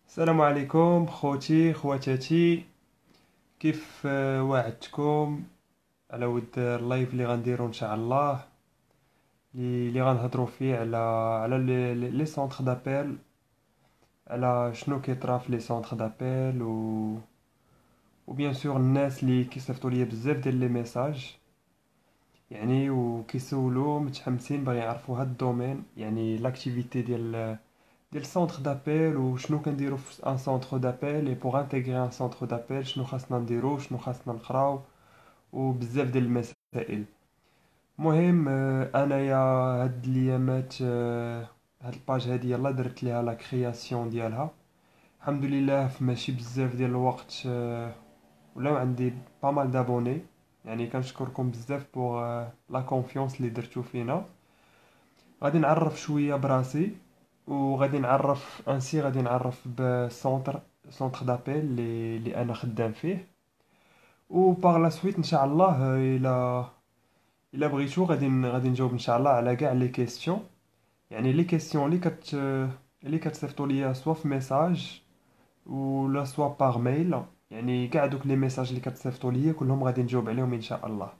السلام عليكم خوتي خواتاتي. كيف وعدتكم على ود اللايف اللي غنديرو ان شاء الله، اللي غنهضروا فيه على لي سونتر دابيل، على شنو كيطرا في لي سونتر دابيل و بيان سور الناس اللي كيصيفطوا ليا بزاف ديال لي ميساج، يعني وكيسولوا متحمسين باغي يعرفوا هاد الدومين، يعني لاكتيفيتي ديال سونتر دابيل وشنو كنديرو في ان سونتر دابيل اي بوغ انتيغري ان سونتر دابيل، شنو خاصنا نديرو شنو خاصنا نقراو وبزاف ديال المسائل. المهم انايا هاد الايامات هاد الباج هادي يلا درت ليها لا كرياسيون ديالها، الحمد لله في ماشي بزاف ديال الوقت ولاو عندي با مال دابوني، يعني كنشكركم بزاف بوغ لا كونفيونس اللي درتو فينا. غادي نعرف شويه براسي وغادي نعرف انسي غادي نعرف بسونتر سونتر دابيل اللي انا خدام فيه، و باغ لا سويت ان شاء الله الا بغيتو غادي نجاوب ان شاء الله على كاع لي كيسيون، يعني لي كيسيون اللي كتصيفطوا ليا سوا في ميساج ولا سوا باغ ميل، يعني كاع دوك لي ميساج اللي كتصيفطوا ليا كلهم غادي نجاوب عليهم ان شاء الله.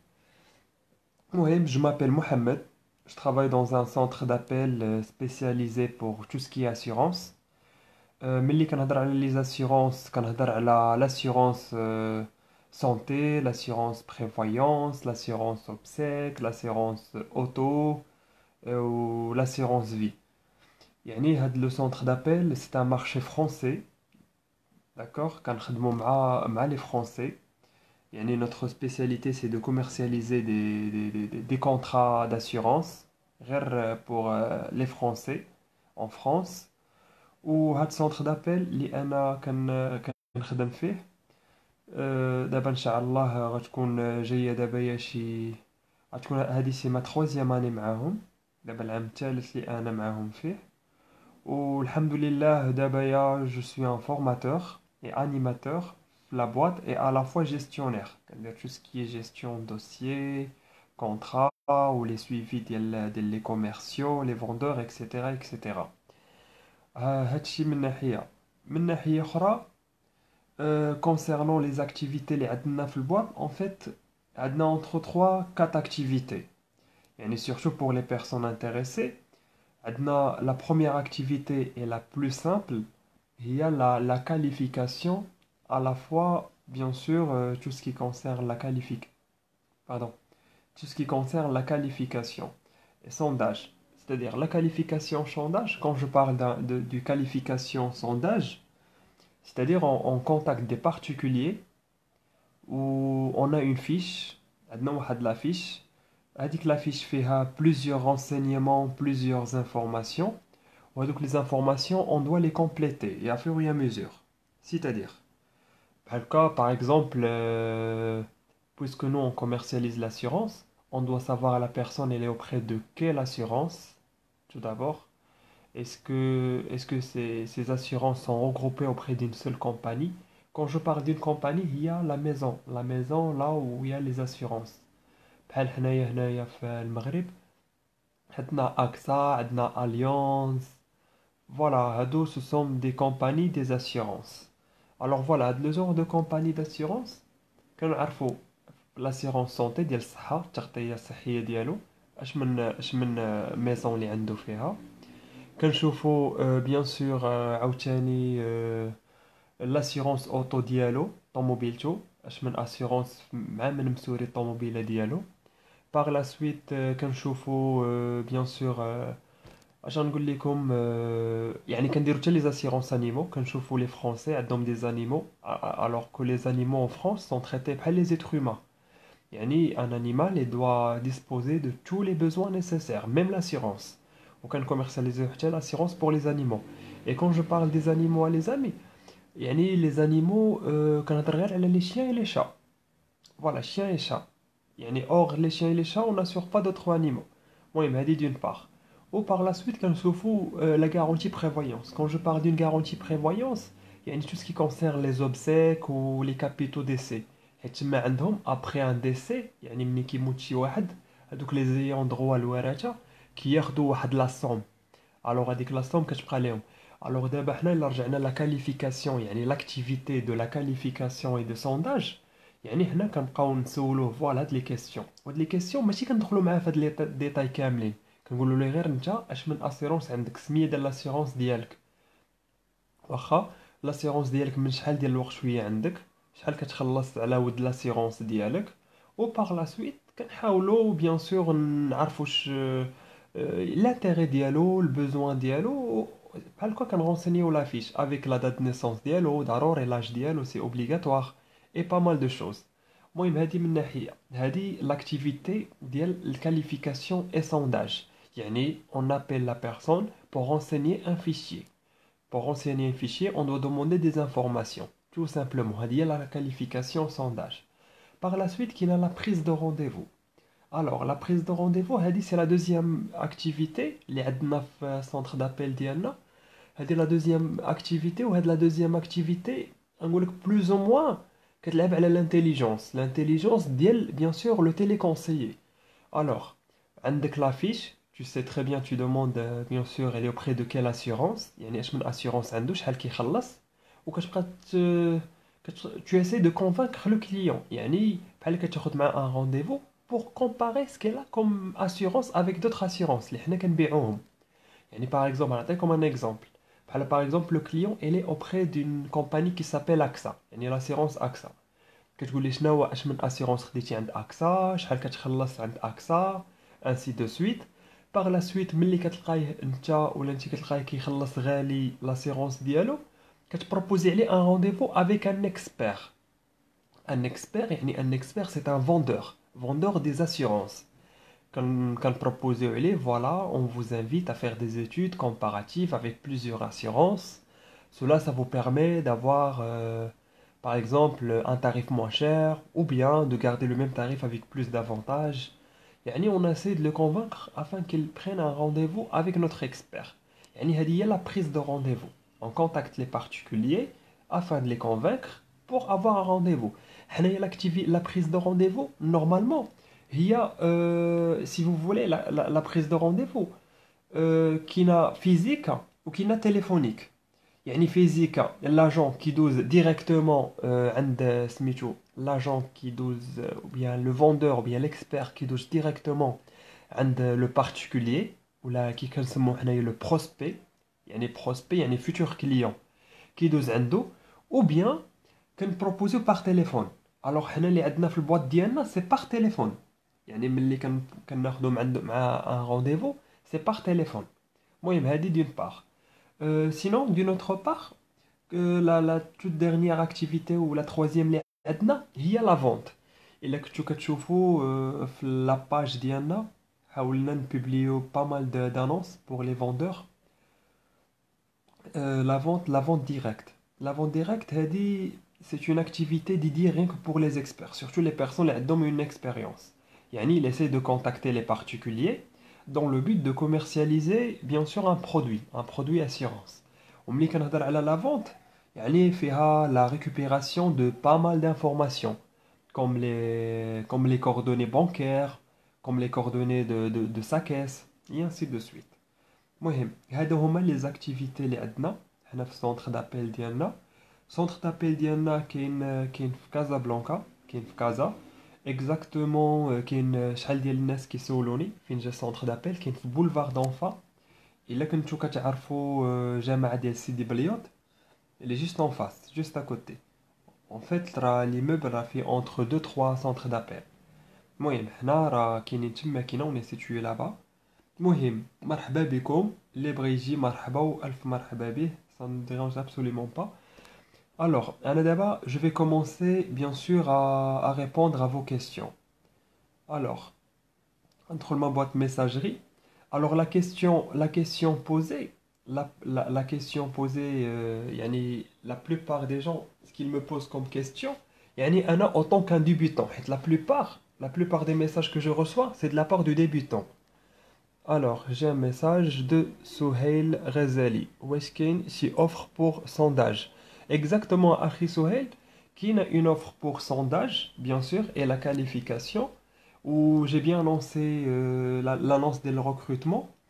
المهم جو مابيل محمد. Je travaille dans un centre d'appel spécialisé pour tout ce qui est assurance. ملي كنهضر على لي زاسيورونس كنهضر على l'assurance santé, l'assurance prévoyance, l'assurance obsèque, l'assurance auto ou l'assurance vie. يعني هاد لو سونتر دابيل سي ان مارشي فرونسي، داكوغ، كنخدمو مع لي فرونسي. يعني notre spécialité c'est de commercialiser des contrats d'assurance غير pour les Français en France. وهاد سونتر دابيل اللي انا كنخدم فيه دابا ان شاء الله غتكون جايه دابا يا شي، غتكون هادي سي ما تخوازيام اني معاهم، دابا العام الثالث اللي انا معاهم فيه. والحمد لله دابا يا جو سوي ان فورماتور et animateur في la boîte et à la fois gestionnaire، كندير tout ce qui est gestion dossier contrat ou les suivis ديال les commerciaux les vendeurs etc etc. هادشي من ناحية. من ناحية أخرى concernant les activités اللي عندنا في البواد en fait عندنا entre 3 4 activités، يعني surtout pour les personnes intéressées. عندنا la première activité et la plus simple هي la qualification, à la fois bien sûr tout ce qui concerne pardon, tout ce qui concerne la qualification et sondage. C'est-à-dire la qualification sondage, quand je parle du qualification sondage, c'est-à-dire on contacte des particuliers où on a une fiche, عندنا واحد la fiche. هذيك la fiche فيها plusieurs renseignements, plusieurs informations. وهذوك les informations, on doit les compléter et à fur et à mesure. C'est-à-dire, par exemple, puisque nous on commercialise l'assurance, on doit savoir la personne elle est auprès de quelle assurance, tout d'abord. Est-ce que ces assurances sont regroupées auprès d'une seule compagnie? Quand je parle d'une compagnie, il y a la maison là où il y a les assurances. بحال هنايا في المغرب عندنا AXA, عندنا Allianz. Voilà, هادو ce sont des compagnies des assurances. Alors voilà, هاد le genre de compagnie d'assurance كنعرفوا l'assurance santé ديال الصحة، التغطية الصحية ديالو، اش من ميزون اللي عنده فيها. كنشوفوا بيان سور عاوتاني l'assurance auto ديالو طوموبيلتو، اش من assurance مع من مسوري الطوموبيله ديالو. باغ لا سويت كنشوفوا بيان سور اش نقول لكم يعني كنديروا حتى لي زاسيرونس انيمو، كنشوفوا لي فرونسي عندهم دي زانيمو alors que les animaux en France sont traités بحال les êtres humains. يعني un animal il doit disposer de tous les besoins nécessaires, même l'assurance. وكان commercialiser حتى l'assurance pour les animaux. Et quand je parle des animaux à les amis، يعني les animaux كنهضر غير على les chiens et les chats. Voilà, chiens et chats. يعني hors les chiens et les chats, on n'assure pas d'autres animaux. Moi, il m'a dit d'une part. Ou par la suite, quand la garantie prévoyance. Quand je parle d'une garantie prévoyance, il y a tout ce qui concerne les obsèques ou les capitaux décès. حيت ما عندهم après un décès، يعني ملي كيموت شي واحد، هذوك les ayants droit الورثة كياخدوا واحد لا somme. Alors هذيك لا somme كتبقى لهم. Alors d'abord, nous رجعنا la qualification, يعني l'activité de la qualification et de sondage. يعني هنا كنبقاو نسولوه فوالا هاد لي كيسيون، وهاد لي كيسيون ماشي كندخلوا معاه في هاد لي ديتاي كاملين. كنقولوا له غير انت اش من اسيرونس عندك، سميه ديال لاسيرونس ديالك، واخا لاسيرونس ديالك من شحال ديال الوقت شويه عندك، شحال كتخلص على ود لاسيرونس ديالك. و باغ لا سويت كنحاولوا بيان سور نعرفوا لانتيري ديالو، البوزوان ديالو. بحال هكا كنغونسينيو لافيش افيك لا دات نيسونس ديالو، ضروري لاج ديالو سي اوبليغاتوار، اي با مال دو شوز. المهم هادي من ناحيه، هادي لاكتيفيتي ديال الكاليفيكاسيون اي سونداج. يعني on appelle la personne pour renseigner un fichier. Pour renseigner un fichier, on doit demander des informations. Tout simplement. هذه هي la qualification sondage. Par la suite, qu'il a la prise de rendez-vous. Alors, la prise de rendez-vous, c'est la deuxième activité. Les عندنا في centre d'appel ديالنا. C'est la deuxième activité ou la deuxième activité, نقول لك plus ou moins كتلعب على l'intelligence. L'intelligence ديال bien sûr le téléconseiller. Alors, عندك l'affiche, tu sais très bien, tu demandes bien sûr elle est auprès de quelle assurance. يعني اش من assurance عنده، شحال كيخلص. وكتبقى tu essaies de convaincre le client. يعني بحال كتاخد معاه un rendez-vous pour comparer ce qu'elle a comme assurance avec d'autres assurances اللي حنا كنبيعوهم. يعني par exemple, نعطيكم un exemple. Par exemple, le client il est auprès d'une compagnie qui s'appelle AXA. يعني l'assurance AXA. كتقول لي شنو هو اش من اسيرونس خديتي عند اكسا، شحال كتخلص عند اكسا، انسي دو سويت. باغ لا سويت ملي كتلقايه انت ولا انت كتلقايه كيخلص غالي لاسيرونس ديالو، كتبروبوزي عليه ان رونديفو افيك ان اكسبير. ان اكسبير يعني ان اكسبير سي ان فوندور دي assurances. كنبروبوزيو عليه voilà, on vous invite à faire des études comparatives avec plusieurs assurances. Cela, ça vous permet d'avoir, par exemple, un tarif moins cher ou bien de garder le même tarif avec plus d'avantages. يعني on essaie de le convaincre afin qu'il prenne un rendez-vous avec notre expert. يعني هذه هي la prise de rendez-vous. On contacte les particuliers afin de les convaincre pour avoir un rendez-vous. حنايا la prise de rendez-vous, normalement, il y a, si vous voulez, la prise de rendez-vous qui n'a physique ou qui n'a téléphonique. يعني physique, l'agent qui dose directement عند سميتو l'agent qui dose ou bien le vendeur ou bien l'expert qui dose directement عند le particulier ولا كي كنسموه حنايا le prospect. يعني prospect يعني futur client qui dose عنده. ou bien كنبروبوزيو باغ تليفون. الوغ حنا اللي عندنا في البواط ديالنا سي باغ تليفون. يعني ملي كناخدو مع ان رونديفو سي باغ تليفون. المهم هادي دون باغ. Sinon, d'une autre part, la toute dernière activité ou la troisième اللي عندنا هي la vente. إلا كنتو كتشوفوا في la page ديالنا حاولنا نبوبليو pas mal d'annonces pour les vendeurs. La vente directe. La vente directe, c'est une activité dédiée rien que pour les experts, surtout les personnes qui ont une expérience. Yani, il essaie de contacter les particuliers dans le but de commercialiser, bien sûr, un produit assurance. وملي كنهضر على la vente, يعني فيها la récupération de pas mal d'informations, comme les coordonnées bancaires, comme les coordonnées de sa caisse, et ainsi de suite. المهم هادو هما لي زاكتيفيتي اللي عندنا حنا في السونتر دابيل ديالنا. السونتر دابيل ديالنا كاين في كازابلانكا، كاين في كازا اكزاكتومون. كاين شحال ديال الناس كيسولوني فين جا السونتر دابيل. كاين في بولفار دونفا. الا كنتو كتعرفوا جامعه ديال سيدي بليوت، اللي جوست اون فاس جوست ا كوتي. En fait, راه ليموبل راه فيه entre 2 3 سونتر دابيل. المهم حنا راه كاينين تما كاينه اون سيتوي لابا. المهم مرحبا بكم، اللي بغى يجي مرحبا والف مرحبا به. ça ne dérange absolument pas. Alors انا دابا je vais commencer bien sûr à répondre à vos questions. Alors entre ma boîte messagerie. Alors la question posée, la question posée, يعني la plupart des gens ce qu'ils me posent comme question، يعني أنا en tant qu'un débutant حيت la plupart des messages que je reçois c'est de la part du débutant. Alors, j'ai un message de Souheil Rezali. Où est-ce qu'il y a une offre pour sondage? Exactement, Akhi Souheil, qui a une offre pour sondage, bien sûr, et la qualification, où j'ai bien annoncé l'annonce du recrutement.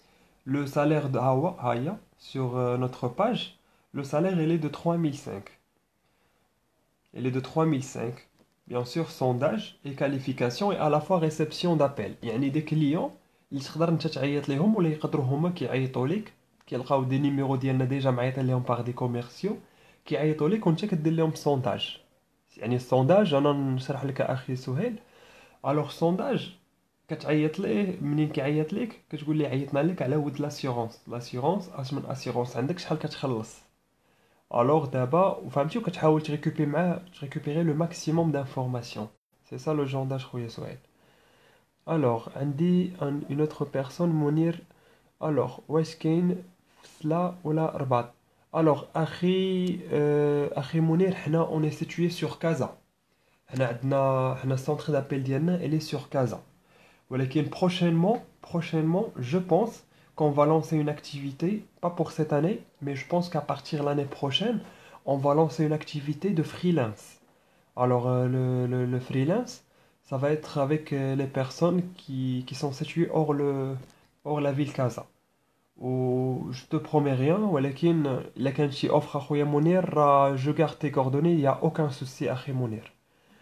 le salaire de Hawa Haya sur notre page, le salaire il est de 3005. Il est de 3005. Bien sûr, sondage et qualification et à la fois réception d'appel. يعني des clients اللي تقدر انت تعيط لهم ولا يقدروا هما كيعيطوا لك كيلقاو دي نيميرو ديالنا ديجا معيطين لهم باغ دي كوميرسيو كيعيطوا لك وانت كدير لهم سونداج. يعني السونداج انا نشرح لك اخي سهيل. الوغ سونداج كتعيط ليه منين كيعيط لك كتقول ليه عيطنا لك على ود لاسيغونس. لاسيغونس اش من اسيغونس عندك شحال كتخلص. الوغ دابا وفهمتي وكتحاول تريكوبيري لو ماكسيموم دانفورماسيون. سي سا لو جونداج خويا سهيل. الوغ عندي اون اوتر بيرسون منير. الوغ واش كاين فصلة ولا رباط؟ الوغ اخي منير حنا اوني سيتويي سور كازا. حنا السونتر دابيل ديالنا الي سور كازا. ولكن prochainement, je pense qu'on va lancer une activité, pas pour cette année, mais je pense qu'à partir de l'année prochaine, on va lancer une activité de freelance. Alors, le freelance, ça va être avec les personnes qui sont situées hors la ville Casa. Ou je te promets rien, ولكن إلا كان شي offre أخويا منير je garde tes coordonnées, il n'y a aucun souci أخي منير.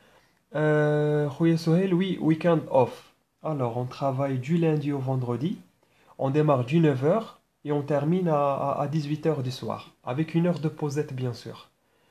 خويا سهيل, oui, weekend off. Alors, on travaille du lundi au vendredi. On démarre du 9h et on termine à 18h du soir. Avec une heure de pausette, bien sûr.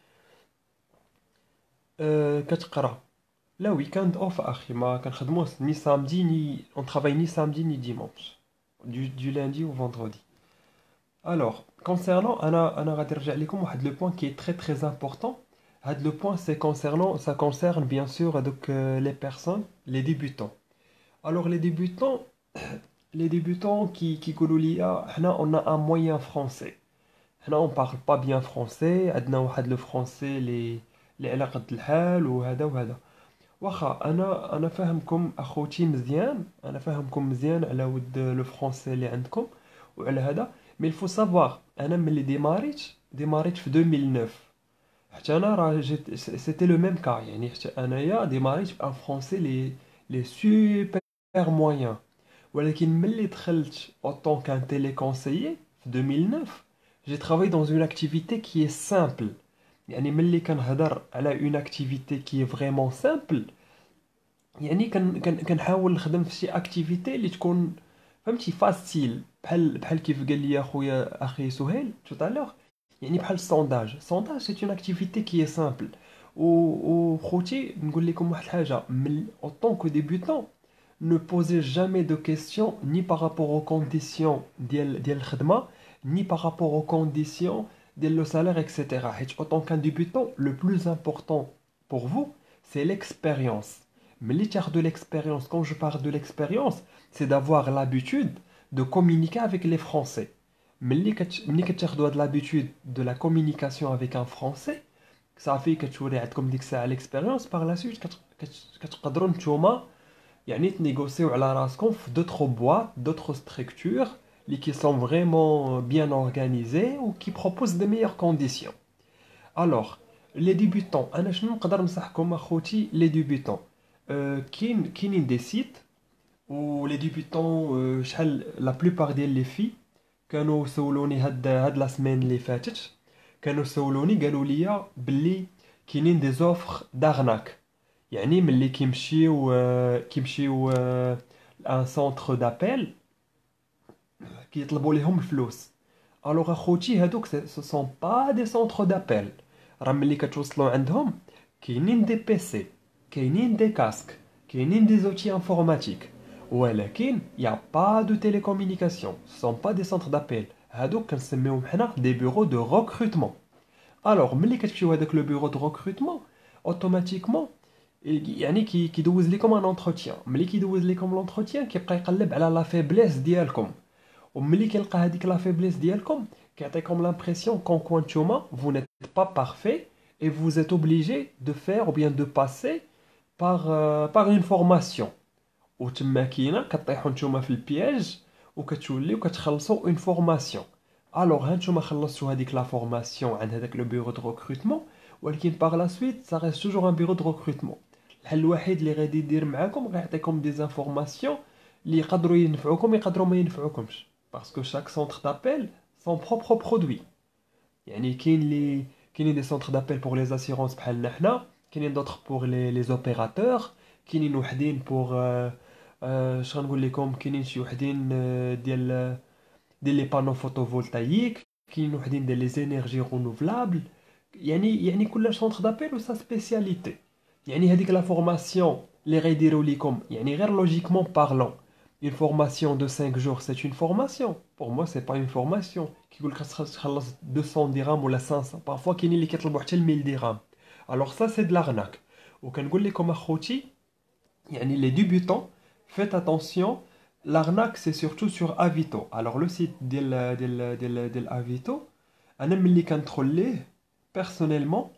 كتقرا. لا weekend off أخي ما كنخدموش ni samedi ni on travaille ni samedi ni dimanche. Du lundi au vendredi. Alors, concernant أنا غادي نرجع لكم واحد le point qui est très très important. Le point c'est ça concerne bien sûr donc, les personnes, les débutants. Alors les débutants qui يقولوا لي حنا on a un moyen français. حنا on parle pas bien français, عندنا واحد le français اللي على قد الحال وهذا. واخا انا فاهمكم اخوتي مزيان، انا فاهمكم مزيان على ود لو فرونسي اللي عندكم وعلى هذا، مي الفو سافوار انا ملي ديماريت في 2009 حتى انا راه جيت سيتي لو ميم كا، يعني حتى انايا ديماريت بان فرونسي لي سوبر موين، ولكن ملي دخلت اوطون كان تيلي كونسيي في 2009 j'ai travaillé dans une activité qui est simple. يعني ملي كنهضر على اون اكتيفيتي كي فريمون سامبل، يعني كنحاول نخدم في شي اكتيفيتي اللي تكون فهمتي فاسيل، بحال كيف قال لي خويا اخي سهيل توتالور، يعني بحال السونداج سي اون اكتيفيتي كي سامبل. و خوتي نقول لكم واحد الحاجه، اوطون كو ديبيوتون ne posez jamais de questions ni par rapport aux conditions ديال الخدمه ni par rapport aux conditions le salaire, etc. En tant qu'un débutant, le plus important pour vous, c'est l'expérience. Mais de l'expérience, quand je parle de l'expérience, c'est d'avoir l'habitude de communiquer avec les Français. Mais tu as de l'habitude de la communication avec un Français, ça fait que tu as comme dit ça à l'expérience, par la suite, tu peux négocier على راسكم في d'autres boîtes, d'autres structures qui sont vraiment bien organisés ou qui proposent de meilleures conditions. Alors, les débutants, أنا شنو نقدر نصحكم أخوتي les débutants. كاينين des sites où les débutants شحال la plupart ديال les filles كانوا سولوني هاد لا سمين اللي فاتت، كانوا سولوني قالوا لي باللي كاينين des offres d'arnaque. يعني ملي كيمشيو un centre d'appel كيطلبوا لهم الفلوس. الوغ اخوتي هادوك سو سون با دي سونتر دابيل، راه ملي كتوصلوا عندهم كاينين دي بيسي، كاينين دي كاسك، كاينين دي زوتي انفورماتيك، ولكن يا با دو تيليكومونيكاسيون، سون با دي سونتر دابيل، هادوك كنسميوهم حنا دي بيرو دو ريكروتمون. الوغ ملي كتمشيو هذاك لو بيرو دو ريكروتمون اوتوماتيكمون يعني كيدوز لكم ان انتروتيان، ملي كيدوز لكم لونتروتيان كيبقى يقلب على لا فيبليس ديالكم، وملي كيلقى هذيك لا فيبليس ديالكم كيعطيكم l'impression qu'en quantuma vous n'êtes pas parfait et vous êtes obligé de faire ou bien de passer par une formation. وتما كاينه كطيحوا نتوما في البياج وكتوليو كتخلصوا اون فورماسيون. الوغ هانتوما خلصتوا هذيك لا فورماسيون عند هذاك لو بيرو دو ريكروتمون، ولكن باغ لا سويت سا ريست توجور ان بيرو دو ريكروتمون. الحل الوحيد اللي غادي يدير معاكم غيعطيكم دي انفورماسيون اللي يقدروا ينفعوكم يقدروا ما ينفعوكمش. parce que chaque centre d'appel son propre produit. يعني كاين des centres d'appel pour les assurances بحالنا حنا كاينين d'autres pour les opérateurs كاينين وحدين pour شنو نقول لكم كاينين شي وحدين ديال لي بانو فوتوفولتايك كاينين وحدين ديال لي زينيرجي رونوفلابل يعني كل سونتر دابيل و سا سبيسياليتي يعني هذيك لا فورماسيون اللي غيديروا لكم يعني غير لوجيكمون بارلون une formation de 5 jours c'est une formation pour moi c'est pas une formation كيقول لك خاصك تخلص 200 درهم ولا 500 parfois كاينين اللي كيطلبوا حتى ل 1000 درهم alors ça c'est de l'arnaque وكنقول لكم اخوتي يعني les débutants faites attention l'arnaque c'est surtout sur Avito alors le site ديال Avito انا ملي كندخل ليه personnellement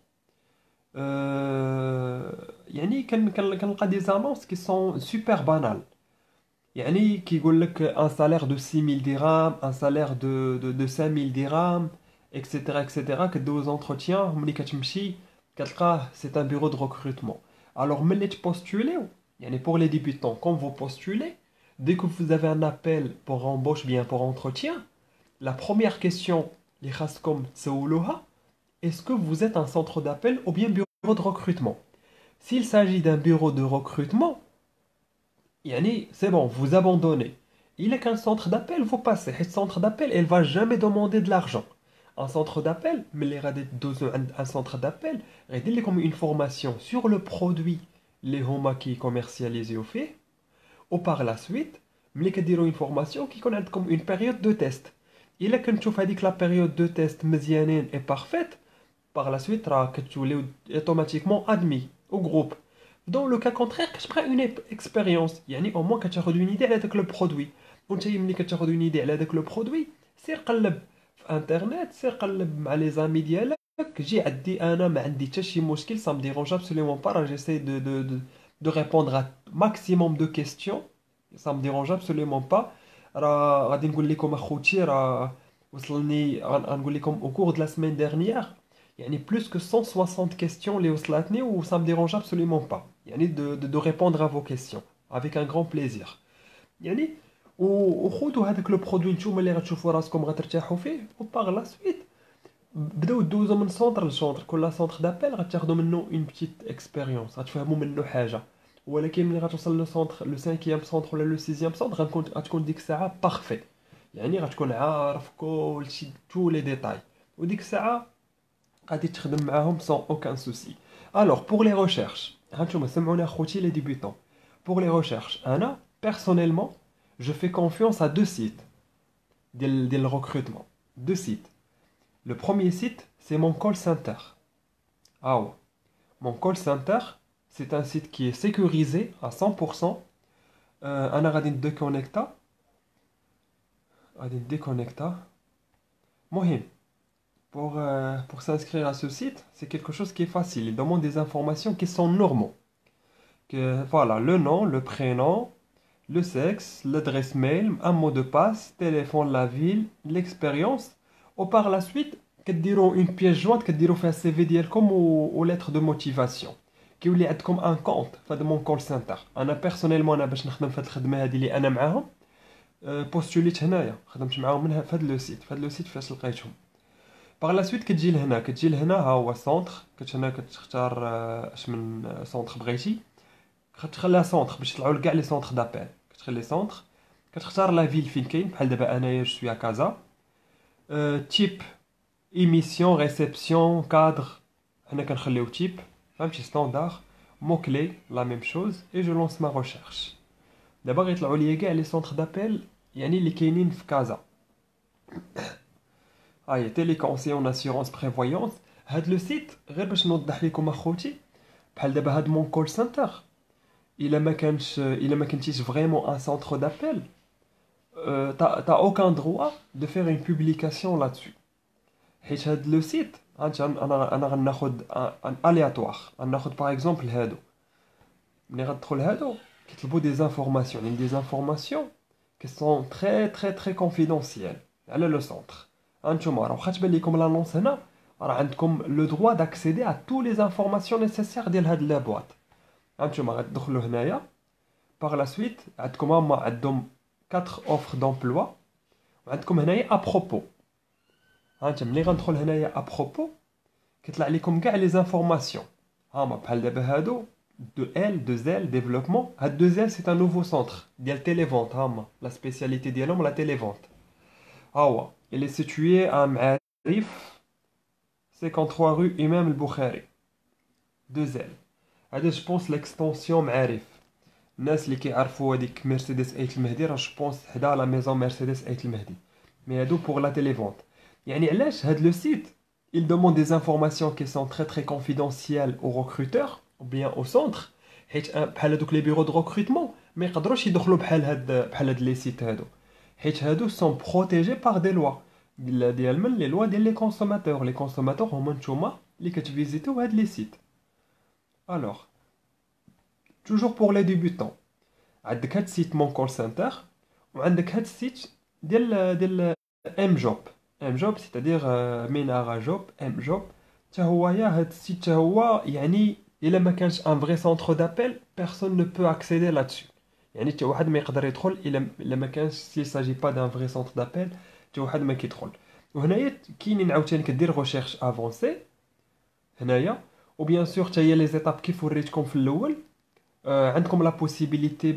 يعني كنلقى des annonces qui sont super banales يعني كيقول لك un salaire de 6000 dirhams un salaire de 5000 dirhams etc كدوز entretien ملي كتمشي كتلقاه c'est un bureau de recrutement alors ملي تبوستوليو يعني pour les débutants quand vous postulez dès que vous avez un appel pour embauche bien pour entretien la première question اللي خاصكم تسولوها est-ce que vous êtes un centre d'appel ou bien bureau de recrutement s'il s'agit d'un bureau de recrutement يعني c'est bon, vous abandonnez. Il est qu'un centre d'appel, vous passez. Un centre d'appel, elle va jamais demander de l'argent. Un centre d'appel, mais les un centre d'appel, il comme une formation sur le produit, les homas qui commercialisent au fait, ou par la suite, mais les une formation qui connaît comme une période de test. Il est quand tu fais que la période de test médiane est parfaite, par la suite, tu es automatiquement admis au groupe. Dans le cas contraire, je prends une expérience. يعني au moins كتاخذ une idée على داك le produit. وانت ملي كتاخذ une idée على داك le produit, سير قلب في انترنت, سير قلب مع les amis ديالك, جي عندي انا ما عندي حتى شي مشكل, ça me dérange absolument pas. J'essaie de répondre à maximum de questions. Ça me dérange absolument pas. راه غادي نقول لكم اخوتي راه وصلني غنقول لكم au cours de la semaine dernière يعني plus que 160 questions les وصلتني و ça me dérange absolument pas يعني de répondre à vos questions avec un grand plaisir يعني وخذوا هذاك لو برودوي نتوما اللي غتشوفوا راسكم غترتاحوا فيه و باغ لا سويت بداو دوزو من سونتر لسونتر كل سونتر دابيل غتاخذوا منه اون بتيت اكسبيريونس غتفهموا منه حاجه ولكن ملي غتوصل لو سونتر لو 5 سونتر ولا لو 6 سونتر غتكون ديك الساعه بارفي يعني غتكون عارف كلشي تو لي ديتاي وديك الساعه غادي تخدم معاهم sans aucun souci. Alors pour les recherches, هانتوما سمعوني اخوتي les débutants. Pour les recherches, انا personnellement, je fais confiance à deux sites ديال recrutement. Deux sites. Le premier site, c'est mon call center. Ah ouais. Mon call center, c'est un site qui est sécurisé à 100%. انا غادي نديكونيكتا مهم pour s'inscrire à ce site, c'est quelque chose qui est facile. Il demande des informations qui sont normaux. Que, voilà, le nom, le prénom, le sexe, l'adresse mail, un mot de passe, téléphone, la ville, l'expérience. Ou par la suite, كديروا une pièce jointe كديروا فيها السي في ديالكم ou lettre de motivation. كيولي عندكم un compte في هذا mon call center. انا personnellement انا باش نخدم في هذه الخدمه هذه اللي انا معاهم بوستوليت هنايا خدمت معاهم منها في هذا لو سيت فاش لقيتهم. باغ لا سويت كتجي لهنا ها هو سونتر هنا كتختار اش من سونتر بغيتي كتخليها سونتر باش يطلعوا لك كاع لي سونتر دابيل كتخلي سونتر كتختار لا فيل فين كاين بحال دابا انايا جو سوي كازا تيب ايميسيون ريسبسيون كادر هنا كنخليو تيب فهمتي ستاندار مو كلي لا ميم شوز اي جو لونس ما ريشيرش دابا غيطلعوا ليا كاع لي سونتر دابيل يعني اللي كاينين في كازا هاي تيليكونسيون اسيورونس بريفويونس هاد لو سيت غير باش نوضح لكم اخوتي بحال دابا هاد مون كول سنتر الا ما كنتيش فريمون ان سنتر دابيل t'as aucun droit de faire une publication là-dessus حيت هاد لو سيت انا غناخد ان الياتوار غناخد باغ اكزومبل هادو ملي غتدخل هادو كيطلبوا دي انفورماسيون يعني دي انفورماسيون qui sont très confidentielles على لو سنتر هانتوما راه واخا تبان لكم لانونس هنا راه عندكم لو دروا داكسيدي ا تو لي انفورماسيون نيسيسير ديال هاد لا بواط هانتوما غتدخلوا هنايا باغ لا سويت عندكم هما عندهم 4 اوفر دومبلوا وعندكم هنايا ابروبو. ها انت ملي غندخل هنايا ابروبو كيطلع لكم كاع لي زانفورماسيون. هاما بحال دابا هادو دو ال دو زيل ديفلوبمون. هاد دو زيل سي ان نوفو سونتر ديال تيليفونت. هاما لا سبيسياليتي ديالهم لا تيليفونت. ها هو اللي سيتويي ا معارف 53 rue امام البخاري. دو زيل هذا جو بونس ليكستونسيون معارف. الناس اللي كيعرفوا هذيك مرسيدس ايت المهدي راه جو بونس حدا لا ميزون مرسيدس ايت المهدي. مي هادو بور لا تيليفونت. يعني علاش هاد لو سيت il demande des informations qui sont très très confidentielles aux recruteurs ou bien au centre حيت بحال هادوك لي بيرو دو ريكروتمون ما يقدروش يدخلوا بحال هاد لي سيت هادو حيت هادو سون بروتيجي بار دي لوا ديال من لي لوا ديال لي كونسوماتور هما نتوما اللي كتفيزيتو هاد لي سيت. الوغ toujours pour les débutants عندك هاد السيت مون كول سنتر وعندك هاد السيت ديال ام جوب. ام جوب سيتادير مينارا جوب ام جوب. حتى هو هاد السيت حتى هو يعني الا ما كانش ان فري سونتر دابيل بيرسون نو بو اكسيدي لا دسو. يعني حتى واحد ما يقدر يدخل الا ما كانش سي ساجي با دان فري سونتر دابيل حتى واحد ما كيدخل. وهنايا كاينين عاوتاني كدير ريشيرش افونسي هنايا. وبيان سور حتى هي لي زيتاب كيف وريتكم في الاول. عندكم لا بوسيبيليتي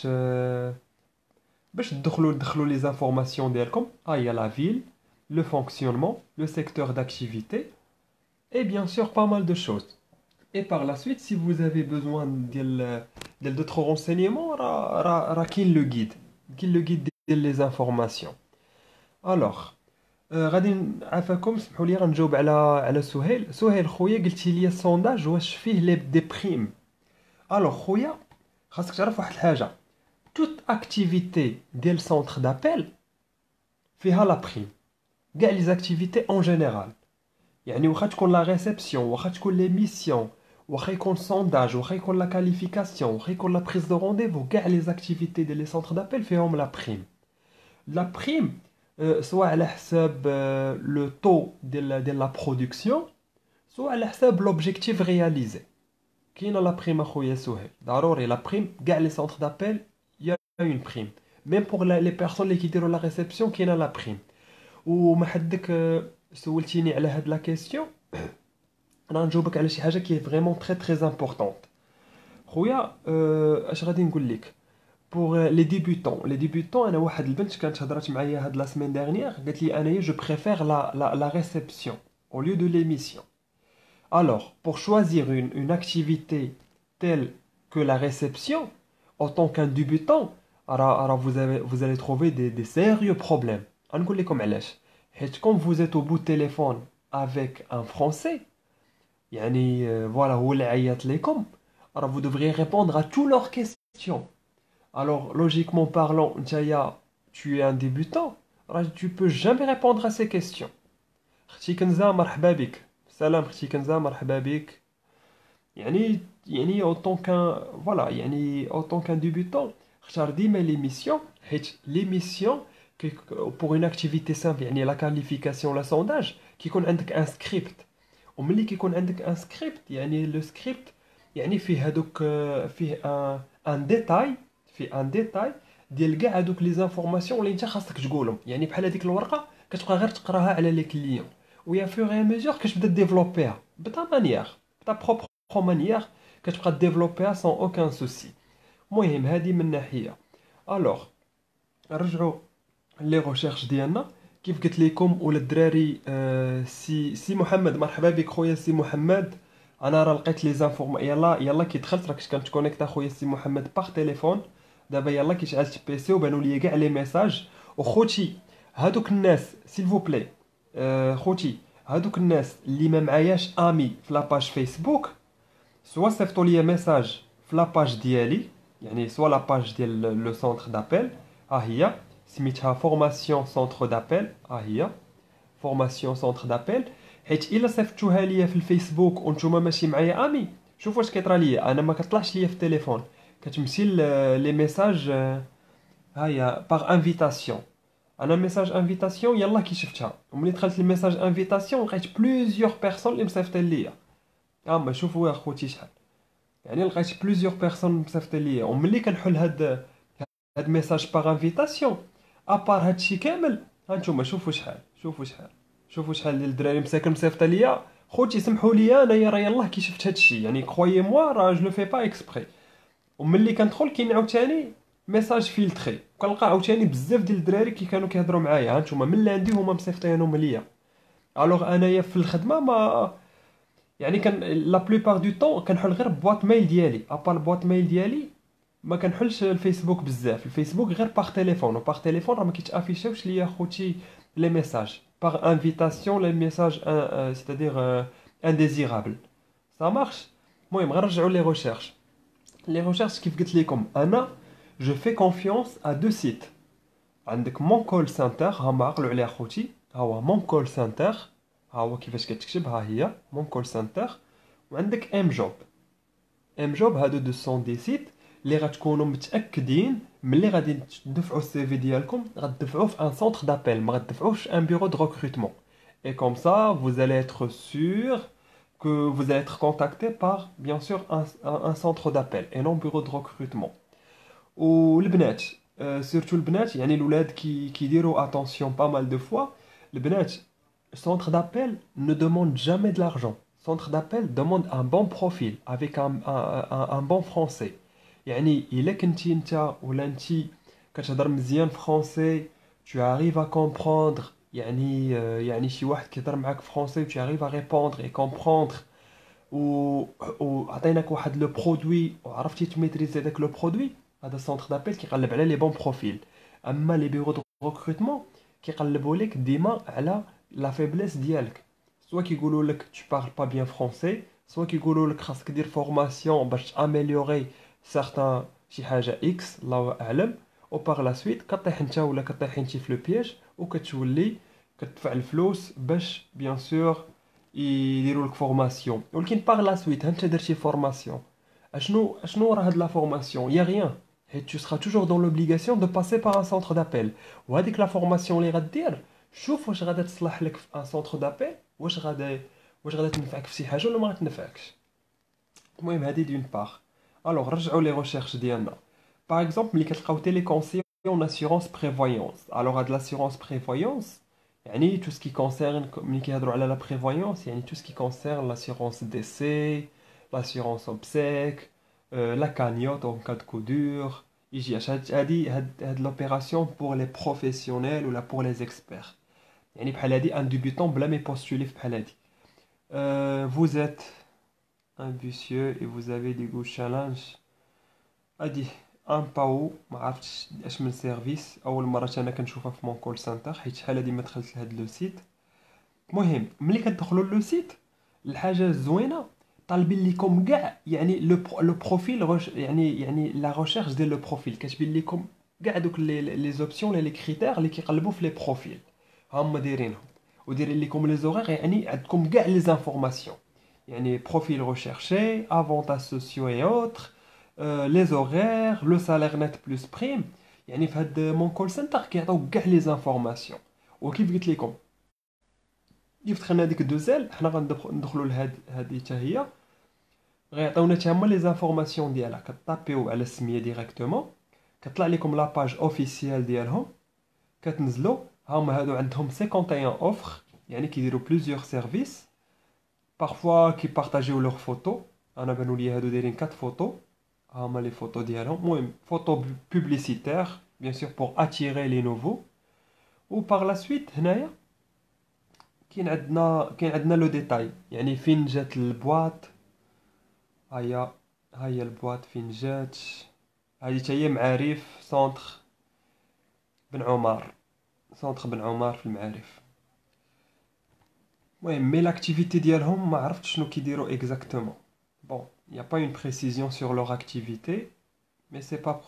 باش تدخلوا لي زانفورماسيون ديالكم. هي لا فيل le fonctionnement, le secteur d'activité et bien sûr pas mal de choses. Et par la suite, si vous avez besoin d'autres renseignements, qu'il le guide les informations. Alors, غادي نعافاكم سمحوا لي غنجاوب على سهيل خويا قلتي لي السونداج واش فيه لي دي بريم. الوغ خويا خاصك تعرف واحد الحاجه توت اكتيفيتي ديال سونتر دابيل فيها لا بريم. كاع لي زاكتيفيتي اون جينيرال يعني واخا تكون لا ريسبسيون واخا تكون لي ميسيون واخا يكون سونداج واخا يكون لا كاليفيكاسيون واخا يكون لا بريز دو رونديفو كاع لي زاكتيفيتي ديال لي سونتر دابيل فيهم لا بريم. لا بريم سواء على حساب لو طو ديال لا برودكسيون سواء على حساب لوبجيكتيف رياليزي. كاينه لا بريم اخويا سهيل ضروري لا بريم كاع لي سونتر دابيل يا اون بريم. ميم بور لي بيرسون اللي كيديروا لا ريسبسيون كاينه لا بريم. وما حدك سولتيني على هاد لا كيسيون انا نجاوبك على شي حاجه كي فريمون تري تري امبورطونط. خويا اش غادي نقول لك بور لي ديبيوتون انا واحد البنت كانت هضرات معايا هاد لا سيمين ديرنيير قالت لي انايا جو بريفير لا ريسبسيون au lieu de l'émission. Alors pour choisir une activité telle que la réception en tant qu'un débutant alors vous allez trouver des sérieux problèmes. نقول لكم علاش حيت كون vous êtes au bout de téléphone avec un français يعني voilà هو اللي عيط لكم alors vous devriez répondre à toutes leurs questions. Alors logiquement parlant نتايا tu es un débutant alors tu peux jamais répondre à ces questions. اختي كنزه مرحبا بك. سلام اختي كنزه مرحبا بك. يعني autant qu'un voilà يعني autant qu'un débutant اختار ديما l'émission حيت l'émission pour une activité simple يعني la qualification la sondage كيكون عندك ان سكريبت. وملي كيكون عندك ان سكريبت يعني لو سكريبت يعني فيه هذوك فيه ان ديتاي فيه ان ديتاي ديال كاع هذوك لي زانفورماسيون اللي انت خاصك تقولهم. يعني بحال هذيك الورقه كتبقى غير تقراها على لي كليون ويا فور اي ميزور كتبدا ديفلوبيها بتا مانيير بتا بروبر مانيير كتبقى ديفلوبيها سون اوكان سوسي. المهم هذه من ناحيه. الوغ نرجعوا لي ريشيرش ديالنا كيف قلت لكم ولا الدراري. سي محمد مرحبا بك خويا سي محمد. انا راه لقيت لي زانفورم يلا كي دخلت راك كنت كونيكتا خويا سي محمد باغ تليفون. دابا يلا كي شعلت البيسي وبانوا لي كاع لي ميساج. وخوتي هادوك الناس سيل فو بلي خوتي هادوك الناس اللي ما معاياش امي في لاباج فيسبوك سوا صيفطوا لي ميساج في لاباج ديالي يعني سوا لاباج ديال لو سونتر دابيل ها هي سميتها فورماسيون سونتر دابيل. ها هي فورماسيون سونتر دابيل. حيت الا صيفطتوها ليا في الفيسبوك وانتوما ماشي معايا امي شوف واش كيطرى ليا انا ما كطلعش ليا في التليفون كتمشي لي ميساج ها هي باغ انفيتاسيون. انا ميساج انفيتاسيون يلا كي شفتها وملي دخلت الميساج انفيتاسيون لقيت بليزيور بيرسون اللي مصيفطين ليا. اما شوفوا يا خوتي شحال يعني لقيت بليزيور بيرسون مصيفطين ليا. وملي كنحل هاد ميساج باغ انفيتاسيون ابار هادشي كامل هانتوما شوفوا شحال ديال الدراري مساكن مصيفطه ليا. خوتي سمحوا لي انايا راه يلاه كي شفت هادشي، يعني كرويي موا راه جو لو في با اكسبري. وملي كندخل كاين عاوتاني ميساج فيلتري، كنلقى عاوتاني بزاف ديال الدراري كي كانوا كيهضروا معايا هانتوما من اللي عندي هما مصيفطينهم ليا. الوغ انايا في الخدمه ما يعني كان لا بلوبار دو طون كنحل غير بواط ميل ديالي، ابار البواط ميل ديالي ما كنحلش الفيسبوك بزاف. الفيسبوك غير باغ تليفون، وباغ تليفون راه ما كيتافيشاوش ليا خوتي لي ميساج باغ انفيتاسيون، لي ميساج سيتادير انديزيرابل سا مارش. المهم غير نرجعوا لي ريشيرش كيف قلت لكم انا جو في كونفيونس ا دو سيت. عندك مون كول سنتر، ها عقلوا عليها خوتي، ها هو مون كول سنتر، ها هو كيفاش كتكتب، ها هي مون كول سنتر. وعندك ام جوب. ام جوب هادو دو سون دي سيت اللي غتكونوا متاكدين ملي غادي تدفعوا السي في ديالكم غتدفعوه في ان سونتر دابيل، ما غتدفعوش ان بيرو دو ريكروتمون. Et comme ça, vous allez être sûr que vous allez être contacté par, bien sûr, un centre d'appel et non bureau de recrutement. والبنات سيرتو البنات، يعني الولاد كيديروا اتونسيون با مال دو فوا. البنات centre d'appel ne demande jamais de l'argent. Centre d'appel demande un bon profil avec un bon français. يعني الا كنتي انت ولا انتي كتهضر مزيان فرونسي، tu arrives à comprendre، يعني شي واحد كيهضر معاك فرونسي tu arrives à répondre et comprendre، و وعطيناك واحد لو برودوي وعرفتي تميتريزي داك لو برودوي، هذا السونتر دابيل كيقلب على لي بون بروفيل. اما لي بيرو دو ريكروتمون كيقلبوا لك ديما على لا فيبليس ديالك، سوا كيقولوا لك tu parles pas bien français، سوا كيقولوا لك خاصك دير فورماسيون باش اميليوري سارتان شي حاجه اكس الله اعلم، و باغ لا سويت كطيح انت ولا كطيح انت في لو بياج وكتولي كتدفع الفلوس باش بيان سور يديروا لك فورماسيون. ولكن باغ لا سويت انت درتي فورماسيون، اشنو راه هاد لا فورماسيون؟ يا غيان، حيت tu seras toujours dans l'obligation de passer par un centre d'appel. وهذيك لا فورماسيون اللي غدير شوف واش غادا تصلح لك في ان سونتر دابيل، واش غادا تنفعك في شي حاجه ولا ما غتنفعكش. المهم هادي دون باغ. الوغ رجعوا لي ريشيرش ديالنا. باغ اكزومبل ملي كتلقاو تيليكونسيون اسيورونس بريفويونس، الوغ هاد لاسيورونس بريفويونس يعني تو سكي كونسيرن ملي كيهضروا على لا بريفويونس يعني تو سكي كونسيرن لاسيورونس ديسي، لاسيورونس اوبسيك، لا كانيوت اون كاد كو دور. يجي هاد لوبيراسيون بور لي بروفيسيونيل ولا بور لي زيكسبير. يعني بحال هادي ان ديبيتون بلا مي بوستولي في بحال هادي. vous êtes ambitieux et vous avez des goûts challenge. هادي ان باو ما عرفتش اش من سيرفيس، اول مره انا كنشوفها في مون كول سنتر حيت شحال هادي ما دخلت لهاد لو سيت. المهم ملي كتدخلوا لو سيت الحاجه الزوينه طالبين لكم كاع يعني لو بروفيل يعني لا ريشيرش ديال لو بروفيل كتبين لكم كاع دوك لي زوبسيون لي كريتير اللي كيقلبوا في لي بروفيل هما دايرينهم، ودايرين لكم لي زوغير يعني عندكم كاع لي زانفورماسيون، يعني بروفيل ريشيرشي، افونتاج سوسيو اي اوتر، لي زوغير، لو سالير نت بلس بريم. يعني في هاد مون كول سنتر كيعطيو كاع لي زانفورماسيون. وكيف قلت لكم كيف دخلنا هذيك الدوزال حنا غندخلوا هذه حتى هي غيعطيونا حتى هما لي زانفورماسيون ديالها. كطابيو على السميه ديريكتومون كطلع لكم لاباج اوفيسيال ديالهم، كتنزلوا هما هادو عندهم 51 اوفر، يعني كيديروا بليزيور سيرفيس. بارفوا كيبارطاجيو لوغ فوتو، انا بانوا لي هادو دايرين 4 فوتو، هما لي فوتو ديالهم. المهم فوتو بوبليسيتير بيان سور بور اتيري لي نوفو. و باغ لا سويت هنايا كاين عندنا لو ديتاي، يعني فين جات البواط. هيا البواط فين جات. هذه حتى هي معارف سونتر بن عمر، سونتر بن عمر في المعارف. المهم مي لاكتيفيتي ديالهم ما عرفتش شنو كيديروا اكزاكتومون. بون يا با اون بريسيزيون سور لور اكتيفيتي مي سي با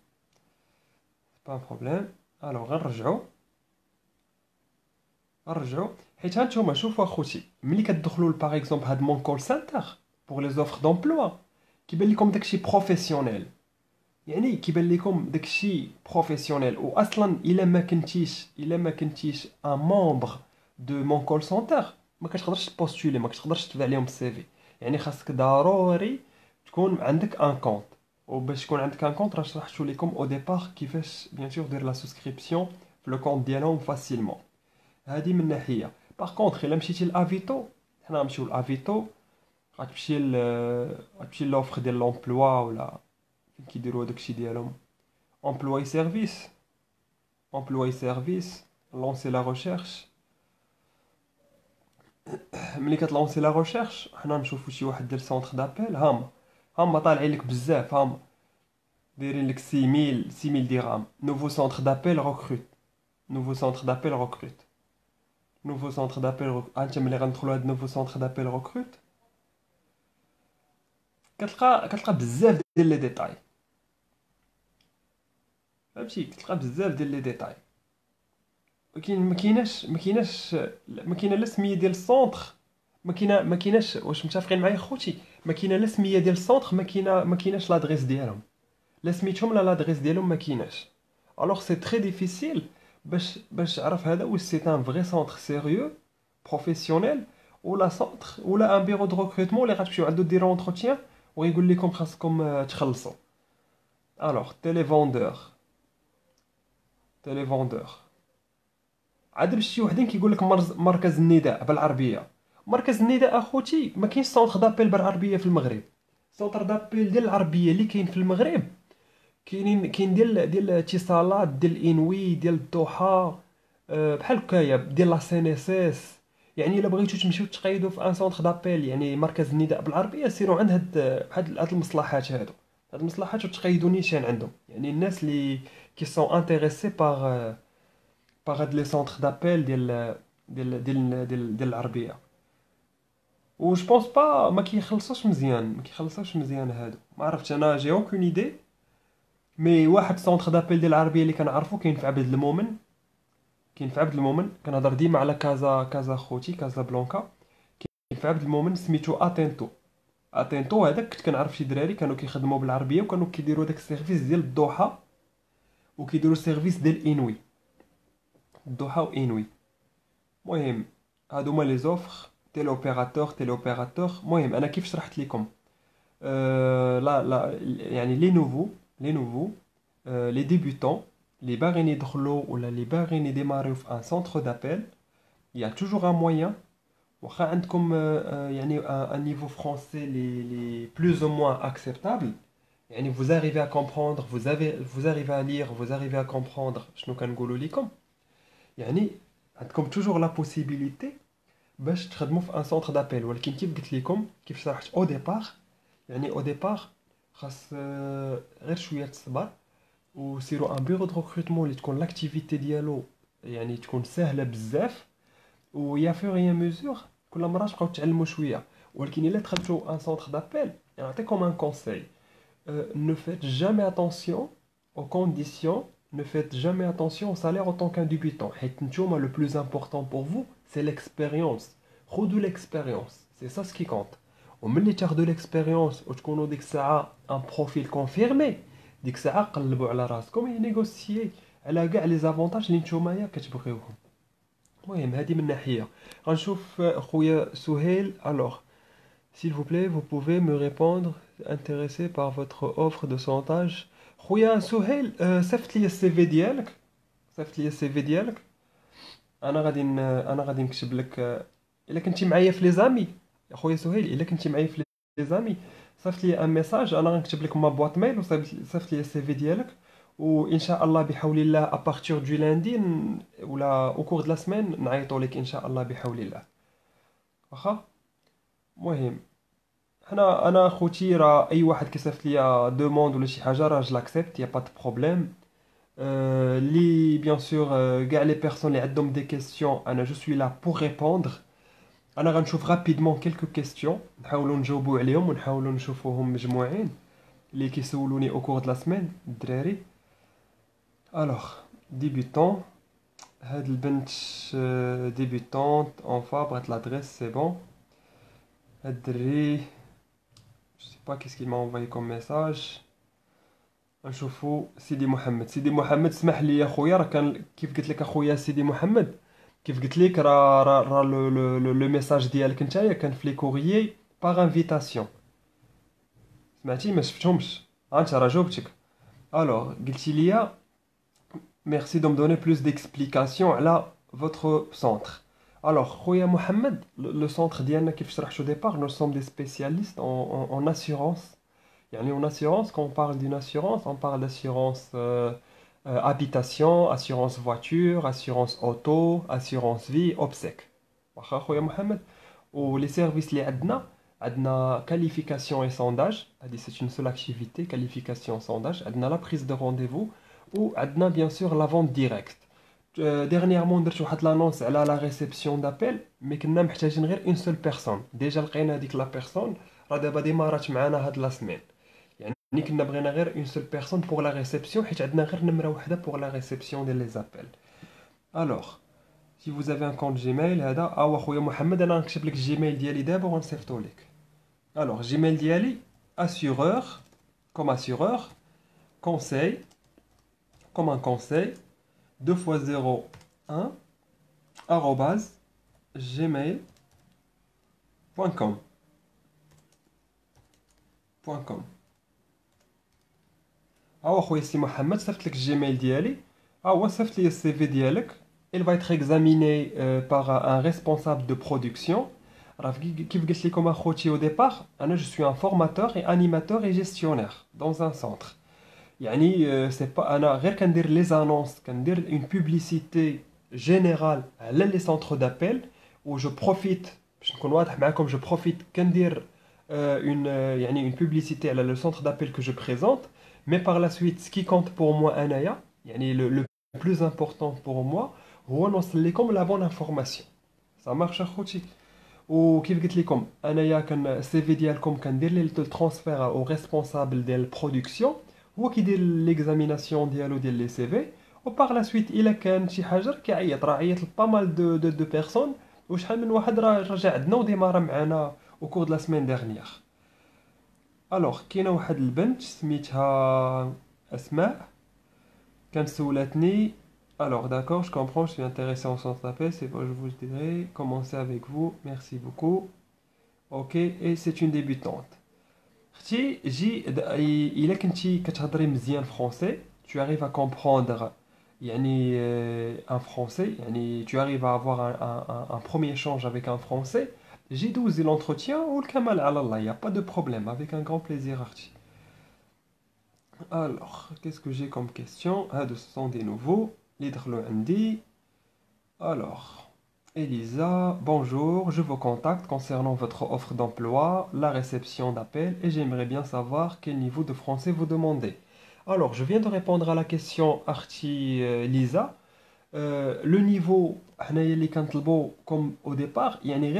بروبليم. الوغ غنرجعو حيت هانتوما شوفوا اخوتي ملي كتدخلوا باغ اكزومبل هاد مون كول سنتر بور لي زوفر دومبلوا كيبان لكم داكشي بروفيسيونيل، يعني كيبان لكم داكشي بروفيسيونيل. واصلا الا ما كنتيش ان ممبر دو مون كول سنتر ما كتقدرش تبوستولي، ما كتقدرش تبع لهم السي في. يعني خاصك ضروري تكون عندك ان كونط. وباش يكون عندك ان كونط راه شرحت لكم او ديبار كيفاش بيان سور دير لا سوسكريبسيون في لو كونت ديالهم فاسيلمون. هادي من ناحيه. باغ كونطخ الا مشيتي لافيتو، حنا غنمشيو لافيتو، غتمشي لوفر ديال لومبلوا ولا فين كيديروا داكشي ديالهم، امبلوي سيرفيس، امبلوي سيرفيس، لونسي لا ريشيرش. ملي كتلونسي لا ريشيرش حنا نشوفو شي واحد ديال سونتر دابيل، هاما طالعين لك بزاف، هاما دايرين لك 6000 درهم. نوفو سونتر دابيل ريكروت، نوفو سونتر دابيل ريكروت، نوفو سونتر دابيل. انت ملي غندخلو هاد نوفو سونتر دابيل ريكروت كتلقى بزاف ديال لي ديتاي، فهمتي، كتلقى بزاف ديال لي ديتاي. ولكن ما كاينه لا سميه ديال السونتر، ما كايناش. واش متفقين معايا خوتي؟ ما كاينه لا سميه ديال السونتر، ما كايناش لادريس ديالهم، لا سميتهم لا لادريس ديالهم ما كايناش. الوغ سي تري ديفيسيل باش تعرف هذا واش سي ان فري سونتر سيريو بروفيسيونيل، ولا سونتر ولا ان بيرو دو ريكروتمون اللي غتمشيو عندو ديرو اونتروتيان ويقول لكم خاصكم تخلصوا. الوغ تيلي فوندور عاد باش شي وحدين كيقول لك مركز النداء بالعربيه. مركز النداء اخوتي ما كاينش سونتر دابيل بالعربيه في المغرب. سونتر دابيل ديال العربيه اللي كاين في المغرب كاين ديال اتصالات، ديال انوي، ديال الضحى، بحال هكايا، ديال لا سي ان اس اس. يعني الا بغيتو تمشيو تقيدوا في ان سونتر دابيل يعني مركز النداء بالعربيه، سيروا عند هاد المصلحات هادو، هاد المصلحات وتقيدوا نيشان عندهم. يعني الناس اللي كي سون انتريسي باغ هاد لي سونتر دابيل ديال العربيه. و جو بونس با ما كيخلصوش مزيان هادو. ما عرفتش، انا جي اوكون ايدي. مي واحد سونتر دابيل ديال العربيه اللي كنعرفو كاين في عبد المؤمن، كنهضر ديما على كازا خوتي، كازا بلانكا. كاين في عبد المؤمن سميتو اتينتو. هذاك كنت كنعرف شي دراري كانوا كيخدموا بالعربيه وكانوا كيديروا داك السيرفيس ديال الضحى، وكيديروا سيرفيس ديال انوي، الضحى وانوي. المهم هادو هما لي زوفر تيلي اوبيراتور. المهم انا كيف شرحت لكم، لا يعني لي نوفو لي ديبوتون اللي باغيين يدخلوا ولا اللي باغيين يديماريو في ان سونتر دابيل. يا توجور ان موين. واخا عندكم يعني ان نيفو فرونسي لي بلوز او موان اكسبتابل، يعني vous arrivez à comprendre, vous arrivez à lire, vous arrivez à comprendre شنو كنقولوا لكم. يعني عندكم توجور لا بوسيبيليتي باش تخدموا في ان سونتر دابيل. ولكن كيف قلت لكم، كيف شرحت او ديبار، يعني او ديبار خاص غير شويه تصبر، وسيروا ان بيرو دو ريكروتمون اللي تكون لاكتيفيتي ديالو يعني تكون سهله بزاف. ويا فوريا ميزور كل مره تبقاو تعلموا شويه. ولكن الا دخلتوا ان سونتر دابيل، نعطيكم ان كونساي: ne faites jamais attention aux conditions, ne faites jamais attention au salaire en tant qu'un débutant. حيت نتوما le plus important pour vous c'est l'expérience. خذوا l'expérience, c'est ça ce qui compte. وملي تاخذوا l'expérience وتكونوا ديك الساعه ان بروفيل كونفيرمي، ديك الساعه قلبوا على راسكم ينيغوسيي على كاع لي زافونتاج اللي نتوما كتبغيوهم. المهم هذه من ناحيه. غنشوف خويا سهيل. alors s'il vous plaît vous pouvez me répondre intéressé par votre offre de sondage. خويا سهيل صيفط لي السي في ديالك، انا غادي نكتب لك. الا كنتي معايا في لي زامي خويا سهيل، الا كنتي معايا في لي زامي صيفط لي ان ميساج، انا غنكتب لك ما بواط ميل وصيفط لي السي في ديالك. وان شاء الله بحول الله ابارتور دو لاندي ولا او كور د لا سيمين نعيطوا لك ان شاء الله بحول الله. واخا. المهم انا خوتي راه اي واحد كيصيفط ليا دوموند ولا شي حاجه راه لاكسبت، يا با دو بروبليم. لي بيان سور كاع لي بيرسون اللي عندهم دي كيسيون انا جو سوي لا بور ريبوندر. انا غنشوف رابيدمون كيلكو كيسيون نحاولوا نجاوبوا عليهم ونحاولوا نشوفوهم مجموعين اللي كيسولوني او كور د لا سيمين الدراري. الوغ ديبيتون، هاد البنت ديبيتونت اون فا بغات لادريس سي بون. هاد الدري je sais pas qu'est-ce qu'il m'a envoyé comme message. نشوفوا سيدي محمد اسمح لي يا خويا، راه كان كيف قلت لك اخويا سيدي محمد، كيف قلت لك راه لو ميساج ديالك نتايا كان في لي كوريي باغ انفيتاسيون. سمعتي؟ ما شفتهمش، انت راه جاوبتك. الوغ قلتي لي Merci de me donner plus d'explications à votre centre. Alors, Khoya Mohamed, le centre Diana qui au départ, nous sommes des spécialistes en assurance. En assurance, quand on parle d'une assurance, on parle d'assurance habitation, assurance voiture, assurance auto, assurance vie, obsèques. واخا خويا محمد. Les services اللي عندنا qualification et sondage. C'est une seule activité, qualification sondage. عندنا la prise de rendez-vous ou عندنا bien sûr la vente directe. Dernièrement درت واحد l'annonce على la réception d'appel, mais كنا محتاجين غير une seule personne. Déjà لقينا هذيك la personne راه دابا ديمارات معنا هاد la semaine. يعني كنا بغينا غير une seule personne pour la réception حيت عندنا غير نمرة واحدة pour la réception ديال les appels. Alors, si vous avez un compte Gmail هذا خويا محمد انا نكتب لك الجيميل ديالي دابا ونصيفطو لك. Alors, Gmail ديالي assureur comme assureur, conseil comme un conseil, 2 fois 0 1 arrobase gmail.com. خويا سي محمد صيفط لك الجيميل ديالي. صيفط لي السي في ديالك. Il va être examiné par un responsable de production. راه كيف قلت لكم اخوتي au départ, انا je suis un formateur et animateur et gestionnaire dans un centre. يعني c'est pas انا غير كندير les annonces, كندير une publicité générale على les centres d'appel où je profite باش نكون واضح معكم, je profite كندير une publicité على le centre d'appel que je présente. Mais par la suite, ce qui compte pour moi, Anaya, le plus important pour moi, هو نوصل لكم la bonne information. Ça marche اخوتي. وكيف قلت لكم انايا كان السي في ديالكم كندير ليه الترانسفير او ريسبونسابل ديال البرودكسيون, هو كيدير ليكزاميناسيون ديالو ديال لي سي في. و باغ لا سويت الا كان شي حاجه كيعيط, راه عيط لبا مال دو بيرسون, وشحال من واحد راه رجع عندنا وديمارا معنا او كور دو لا سيمين ديرنيير. الوغ كاينه واحد البنت سميتها اسماء كانت سولاتني. Alors d'accord, je comprends, je suis intéressé en sens d'appel, c'est bon, je vous dirai, commencer avec vous, merci beaucoup. Ok, et c'est une débutante. اختي جي الا كنتي كتهضري مزيان français, tu arrives à comprendre يعني un français, يعني tu arrives à avoir un premier échange avec un français, جي دوزي l'entretien والكمال على الله, il n'y a pas de problème, avec un grand plaisir اختي. Alors, qu'est-ce que j'ai comme question? Ce sont des nouveaux. L'hydrolo Andy. Alors, Elisa, bonjour, je vous contacte concernant votre offre d'emploi, la réception d'appel, et j'aimerais bien savoir quel niveau de français vous demandez. Alors, je viens de répondre à la question Arti Lisa. Le niveau, comme au départ,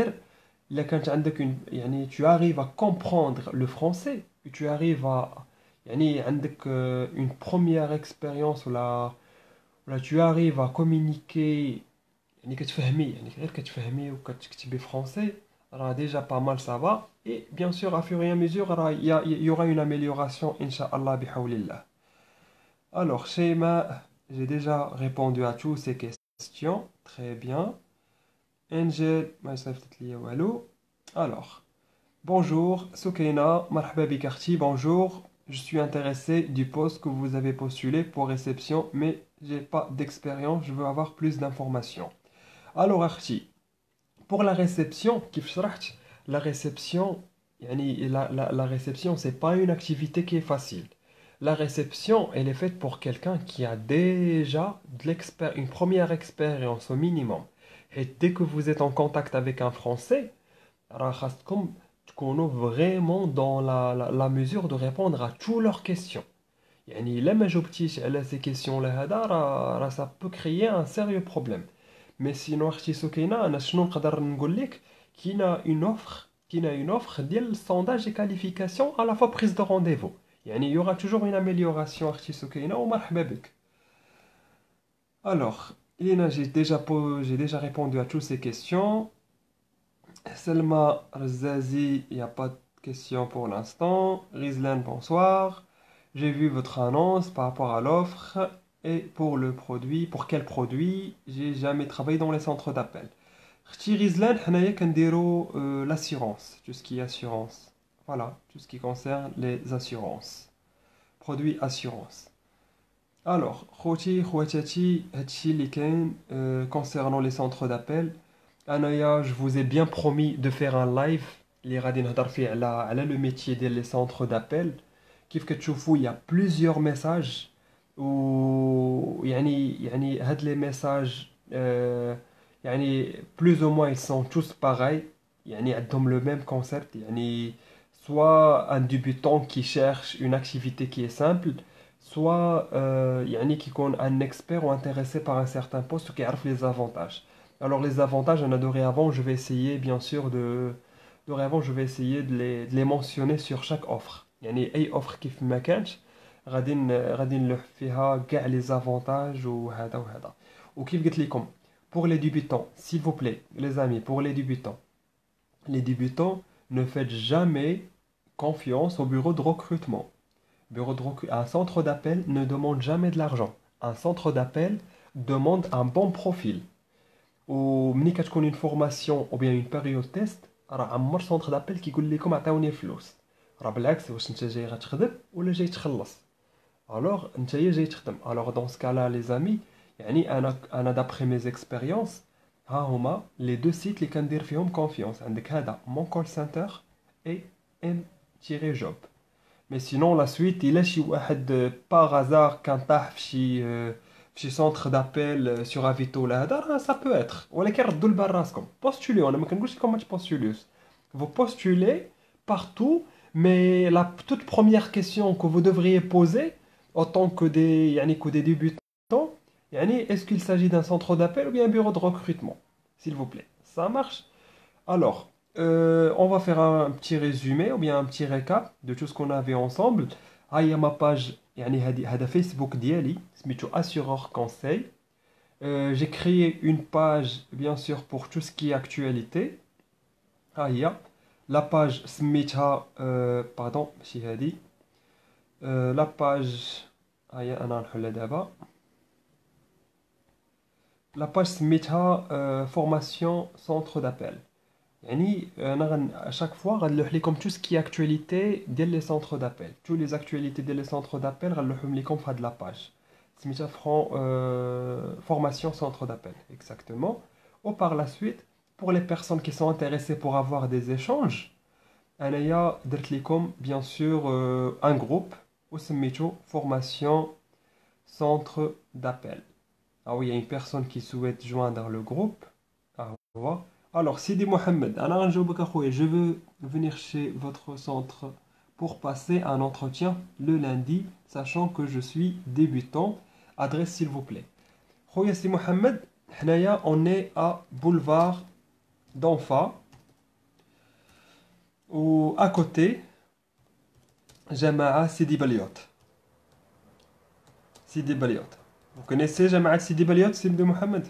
tu arrives à comprendre le français, tu arrives à عندك une première expérience ولا tu arrives à communiquer, كتفهمي غير كتفهمي وكتكتبي français, راه déjà pas mal ça va. Et bien sûr à fur et à mesure il y aura une amélioration Inch'Allah بحول. Alors Shema, j'ai déjà répondu à toutes ces questions, très bien. Angel, alors bonjour, Soukaina, marhaba bik akhti, bonjour. Je suis intéressé du poste que vous avez postulé pour réception, mais j'ai pas d'expérience, je veux avoir plus d'informations. Alors akhti, pour la réception, كيف شرحت, la réception, la réception, c'est pas une activité qui est facile. La réception, elle est faite pour quelqu'un qui a déjà une première expérience au minimum. Et dès que vous êtes en contact avec un Français, راه خاصكم تكونوا vraiment dans la mesure de répondre à toutes leurs questions. يعني إلا ما جاوبتيش على ces questions là هذا راه ça peut créer un sérieux problème. Mais sinon اختي سكينة, انا شنو نقدر نقول لك, كاينه une offre ديال sondage et qualification à la fois prise de rendez-vous. يعني il y aura toujours une amélioration اختي سكينة ومرحبا بك. Alors, Lina, j'ai déjà répondu à toutes ces questions. Selma Razazi, il n'y a pas de question pour l'instant. Rizlan, bonsoir. J'ai vu votre annonce par rapport à l'offre et pour le produit. Pour quel produit? J'ai jamais travaillé dans les centres d'appel. Khti Rizlan, حنايا كنديرو l'assurance, tout ce qui est assurance. Voilà, tout ce qui concerne les assurances. Produits assurance. Alors, خوتي خواتاتي هادشي اللي كاين concernant les centres d'appel. انايا je vous ai bien promis de faire un live اللي غادي نهضر فيه على le métier ديال les centres d'appel. كيف كتشوفوا il y a plusieurs messages و يعني هاد les messages يعني plus ou moins ils sont tous pareils. يعني عندهم le même concept يعني soit un débutant qui cherche une activité qui est simple, soit يعني qui est un expert ou intéressé par un certain poste qui a les avantages. Alors les avantages, dorénavant, je vais essayer bien sûr dorénavant, je vais essayer de les mentionner sur chaque offre. يعني أي offre كيف ما كانت غادي نلوح فيها كاع les avantages وهذا. وكيف قلت لكم pour les débutants, s'il vous plaît, les amis, pour les débutants, ne faites jamais confiance au bureau de recrutement. Un centre d'appel ne demande jamais de l'argent. Un centre d'appel demande un bon profil. وملي كتكون une formation ou bien une période test راه عمر centre d'appel كيقول لكم عطيوني الفلوس. راه بالعكس واش انت جاي غتخدم ولا جاي تخلص. الوغ انت جاي تخدم. الوغ دون سكا لا لي زامي يعني انا دابخي ميز اكسبيريونس ها هما لي دو سيت اللي كندير فيهم كونفيونس. عندك هذا مون كول سنتر اي ام تيري جوب. مي سينون لا سويت الا شي واحد باغ هازار كان طاح في شي سونتر دابيل سور افيتو ولا هذا راه سا بو اتر. ولكن ردوا البال راسكم بوستوليو. انا ما كنقولش لكم ما تبوستوليوش. Vous postulez partout, mais la toute première question que vous devriez poser en tant que des débutants, est-ce qu'il s'agit d'un centre d'appel ou bien un bureau de recrutement? S'il vous plaît. Ça marche? Alors, on va faire un petit résumé ou bien un petit récap de tout ce qu'on avait ensemble. Ah, il y a ma page, هذا Facebook ديالي سميتو Assureur Conseil. J'ai créé une page, bien sûr, pour tout ce qui est actualité. Ah, il y a la page سميتها pardon, ماشي هذه. La page, أنا نحلها دابا. La page سميتها formation centre d'appel. يعني à chaque fois غنلوح لكم tout ce qui est actualité ديال les centres d'appel. Tous les actualités ديال les centres d'appel غنلوحهم لكم في هاد la page. سميتها formation centre d'appel exactement. Ou par la suite pour les personnes qui sont intéressées pour avoir des échanges انايا درت لكم bien sûr un groupe وسميتو formation centre d'appel. Ah oui, il y a une personne qui souhaite joindre le groupe. Ah, on voit. Alors, Sidi Mohamed, je veux venir chez votre centre pour passer un entretien le lundi, sachant que je suis débutant. Adresse, s'il vous plaît. Khoya Sidi Mohamed, حنايا, on est à boulevard d'Anfa. Ou à côté, Jama'a Sidi Baliot. Sidi Baliot. Vous connaissez Jama'a Sidi Baliot, Sidi Mohamed?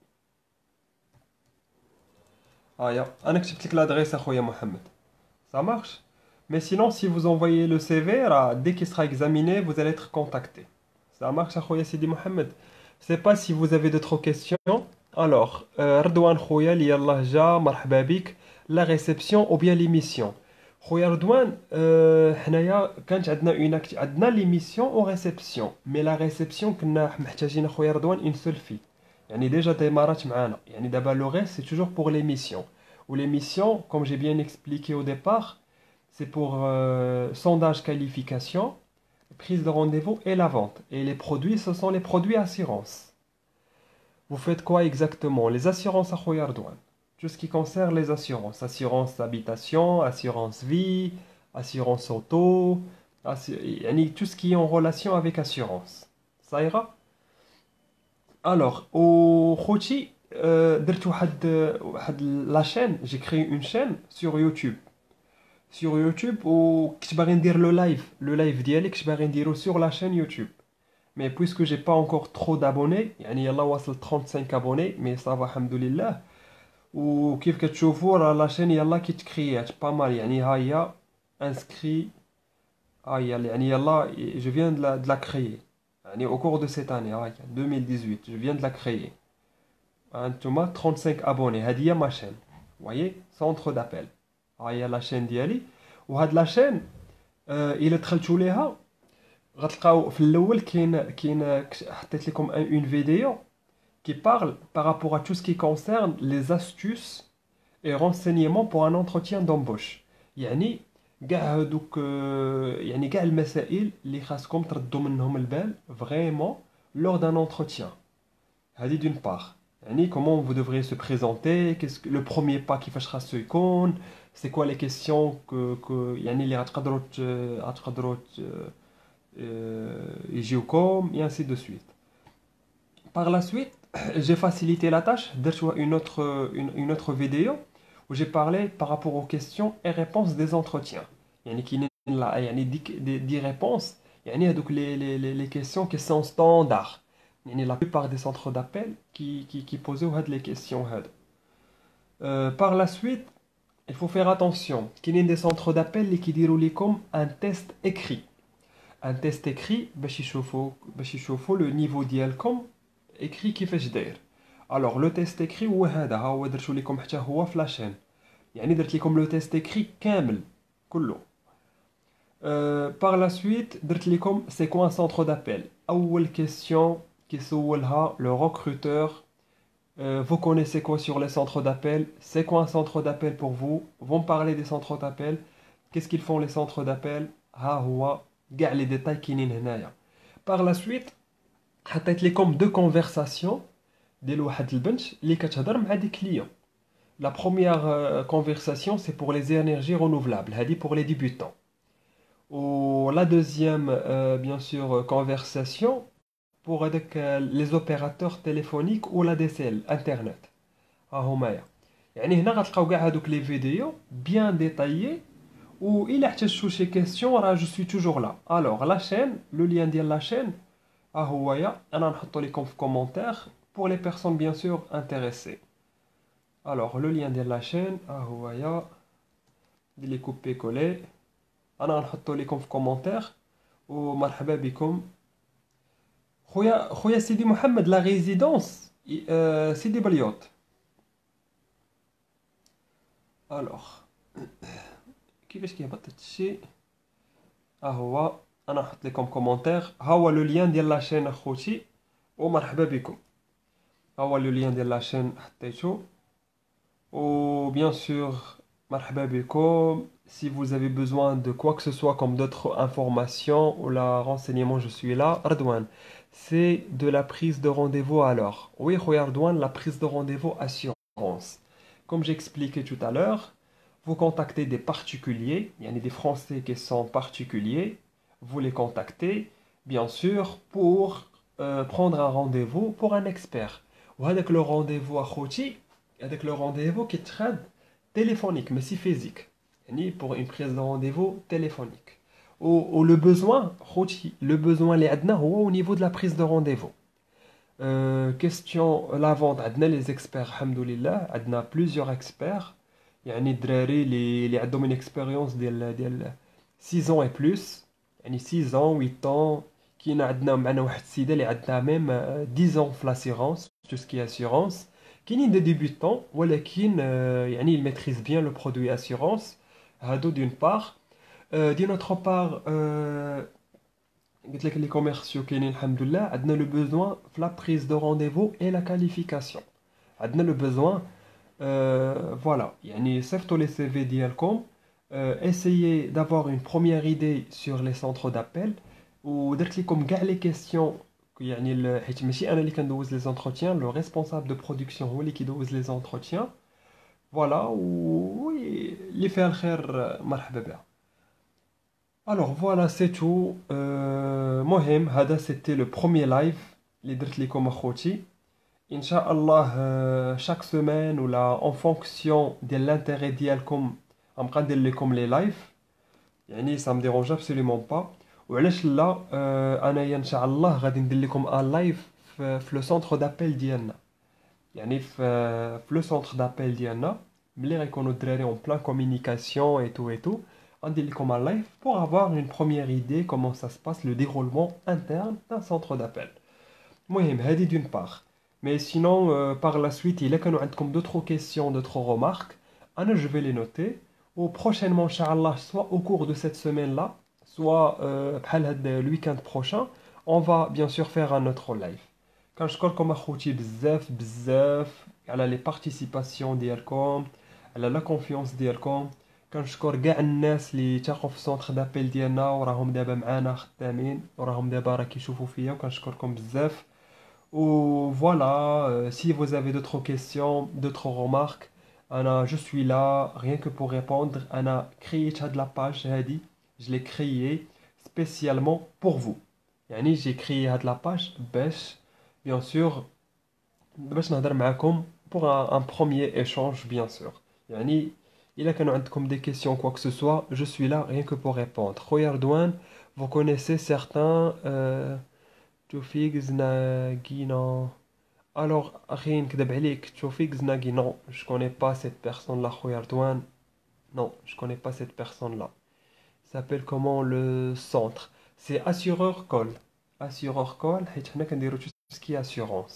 Ah, أنا كتبت لك l'adresse أخويا محمد. Ça marche? Mais sinon, si vous envoyez le CV, dès qu'il sera examiné, vous allez être contacté. Ça marche أخويا Sidi Mohamed? Je sais pas si vous avez d'autres questions. Alors, Redouane خويا اللي يلاه جا مرحبا بك. La réception ou bien l'émission. خويا رضوان حنايا كانت عندنا l'émission au réception. Mais la réception كنا محتاجين خويا رضوان une seule fille. يعني déjà démarrات معانا. يعني d'abord le reste c'est toujours pour l'émission. Ou l'émission, comme j'ai bien expliqué au départ, c'est pour sondage qualification, prise de rendez-vous et la vente. Et les produits, ce sont les produits assurances. Vous faites quoi exactement? Les assurances à Khoya Ardouane. Tout ce qui concerne les assurances. Assurance habitation, assurance vie, assurance auto, tout ce qui est en relation avec assurance. Ça ira? Alors, au Khouti, درت واحد la chaîne, j'ai créé une chaîne sur YouTube. Sur YouTube وكنت باغي ندير le live ديالي كنت باغي نديرو sur la chaîne YouTube. Mais puisque j'ai pas encore trop d'abonnés, يعني يلا واصل 35 abonnés, mais ça va alhamdoulilah. وكيف كتشوفوا راه la chaîne يلا كيتكريات pas mal يعني ها هي inscrit ها هي يعني يلا je viens de la créer. يعني au cours de cette année, ها هي 2018, je viens de la créer. انتوما 35 abonnés. هذه هي ما chaîne. voyez centre d'appel. ها هي la chaîne ديالي. وهاد la chaîne الا دخلتوا ليها غتلقاو في الاول كاين حطيت لكم une vidéo qui parle par rapport à tout ce qui concerne les astuces et renseignements pour un entretien d'embauche. يعني كاع هذوك يعني كاع المسائل اللي خاصكم تردوا منهم البال vraiment lors d'un entretien. هذه d'une part. يعني comment vous devriez se présenter, qu'est-ce que le premier pas كيفاش خاصو يكون, c'est quoi les questions que يعني اللي غتقدروا يجيوكم et ainsi de suite. Par la suite, j'ai facilité la tâche, درت une autre vidéo où j'ai parlé par rapport aux questions et réponses des entretiens. يعني كاينين يعني دي réponses يعني هذوك les questions qui sont standards. يعني la plupart des centres d'appel qui posaient هاد les questions هاد. Par la suite, il faut faire attention. كاينين des centres d'appel اللي كيديروا لكم un test écrit. Un test écrit باش يشوفوا le niveau ديالكم écrit كيفاش داير. Alors le test écrit هو هذا ها هو درتو لكم حتى هو في لاشين. يعني درت لكم le test écrit كامل كله. Par la suite درت لكم c'est quoi un centre d'appel. أول question كيسولها le recruteur. Vous connaissez quoi sur les centres d'appel? C'est quoi un centre d'appel pour vous? Vont parler des centres d'appel. Qu'est-ce qu'ils font les centres d'appel? ها هو كاع les détails كاينين هنايا. Par la suite حطيت لكم deux conversations ديال واحد البنت اللي كتهضر مع des clients. La première conversation c'est pour les énergies renouvelables, هذه pour les débutants. Ou la deuxième bien sûr conversation pour les opérateurs téléphoniques ou la DSL internet. ها هما يعني هنا غتلقاو كاع هذوك لي فيديو bien détaillés ou il احتجتوا شي question راه je suis toujours là. Alors la chaîne, le lien ديال la chaîne ها هو انا نحطو لكم في commentaire pour les personnes bien sûr intéressées. Alors le lien ديال la chaîne ها هو دير لي كوبي كولي انا نحطو لكم في commentaire ومرحبا بكم. خويا سيدي محمد لا ريزيدونس سيدي بليوت. الوغ كيفاش كيهبط هادشي ها هو انا نحط لكم كومونتير ها هو لو لين ديال لاشين اخوتي ومرحبا بكم. ها هو لو لين ديال لاشين حطيتو و bien sûr مرحبا بكم. Si vous avez besoin de quoi que ce soit comme d'autres informations ou la renseignement, je suis là. Ardouane, c'est de la prise de rendez-vous alors. Oui, Ardouane, la prise de rendez-vous assurance. Comme j'expliquais tout à l'heure, vous contactez des particuliers, il y a des Français qui sont particuliers, vous les contactez, bien sûr, pour prendre un rendez-vous pour un expert. Ou avec le rendez-vous à Khouti, avec le rendez-vous qui traite téléphonique, mais si physique. Pour une prise de rendez-vous téléphonique. Ou le besoin, le besoin au niveau de la prise de rendez-vous. Question la vente, les experts, alhamdoulilah, plusieurs experts. Il y a des drari qui ont une expérience de 6 ans et plus. 6 ans, 8 ans. Qui ont même 10 ans de l'assurance, tout ce qui est assurance. Qui sont des débutants, ils maîtrisent bien le produit assurance. D'une part. D'une autre part, les commerciaux qui ont le besoin de la prise de rendez-vous et la qualification. Ils ont le besoin, voilà, surtout les CV d'IALCOM, essayez d'avoir une première idée sur les centres d'appel ou d'être comme les questions. Les entretiens, le responsable de production qui doit les entretiens. Voilà, oui, les faire marhaba. Alors voilà, c'est tout. Mohem, hada c'était le premier live. Les درت لكم اخوتي. Inch'Allah, chaque semaine ou là, en fonction de l'intérêt ديالكم, غنبقى لكم les lives. يعني ça me dérange absolument pas. وعلاش لا انايا ان شاء الله غادي ندير لكم ان لايف في لو سونتر دابيل ديالنا. يعني في لو سونتر دابيل ديالنا ملي غيكونوا الدراري اون بلان كومونيكاسيون اي تو غندير لكم ان لايف pour avoir une première idée comment ça se passe le déroulement interne d'un centre d'appel. المهم هذه d'une part. Mais sinon par la suite il y a عندكم d'autres questions d'autres remarques انا je vais les noter ou prochainement inchallah soit au cours de cette semaine là soit بحال هاد le week-end prochain, on va bien sûr faire un autre live. كنشكركم اخوتي بزاف بزاف على les participations ديالكم، على la confiance ديالكم. كنشكر كاع الناس اللي تاقوا في السونتر دابيل ديالنا وراهم دابا معانا خدامين وراهم دابا راه كيشوفوا فيا، وكنشكركم بزاف. Ou voilà, si vous avez d'autres questions, d'autres remarques, je suis là rien que pour répondre. Anna créé de la page هادي, je l'ai créé spécialement pour vous. يعني j'ai créé هاد la page باش bien sûr باش نهضر معاكم pour un premier échange bien sûr. يعني إلا كانوا عندكم des questions quoi que ce soit, je suis là rien que pour répondre. خويا رضوان, vous connaissez certains توفيق زناقي non. Alors, rien que d'abord, Tchoufik Znagi, non, je connais pas cette personne-là, Khoya Ardouane. Non, je connais pas cette personne-là. Il s'appelle comment le centre? C'est Assureur Call. Assureur Call, et on a tout ce qui est assurance.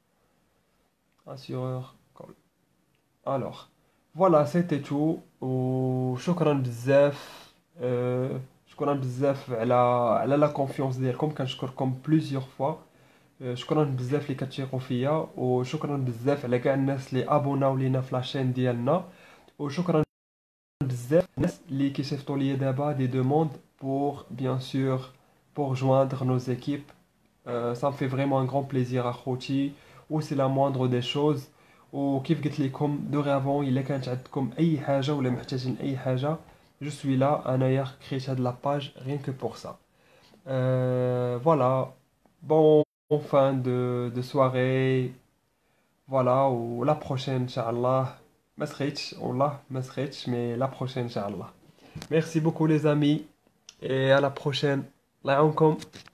Assureur Call. Alors, voilà, c'était tout. وشكرا بزاف. شكرا بزاف على la confiance ديالكم. كنشكركم plusieurs fois. شكرا بزاف اللي كتثيقوا فيا، وشكرا بزاف على كاع الناس اللي ابوناو لينا في لاشين ديالنا، وشكرا بزاف الناس اللي كيصيفطوا ليا دابا دي دوموند pour bien sûr pour joindre nos équipes. Ça me fait vraiment un grand plaisir اخوتي، و c'est la moindre des choses. وكيف قلت لكم دوغافون الا كانت عندكم اي حاجه ولا محتاجين اي حاجه جو سوي لا. انايا كريت هاد لاباج rien que pour ça. Voilà. Bon fin de soirée. Voilà, ou la prochaine, Inch'Allah. Ma sritch, Wallah, ma sritch, mais la prochaine, Inch'Allah. Merci beaucoup, les amis, et à la prochaine. Allah يعاونكم.